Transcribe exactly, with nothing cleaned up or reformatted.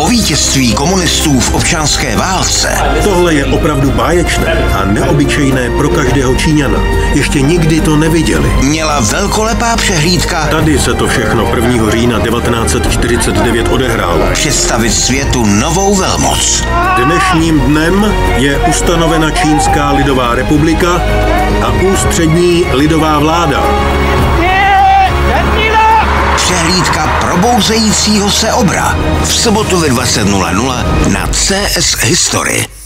vítězství komunistů v občanské válce. Tohle je opravdu báječné a neobyčejné pro každého Číňana. Ještě nikdy to neviděli. Měla velkolepá přehlídka. Tady se to všechno prvního října devatenáct set čtyřicet devět odehrálo. Představit světu novou velmoc. Dnešním dnem je ustanovena Čínská lidová republika a ústřední lidová vláda. Přehlídka probouzejícího se obra. V sobotu ve dvacet nula nula na C S History.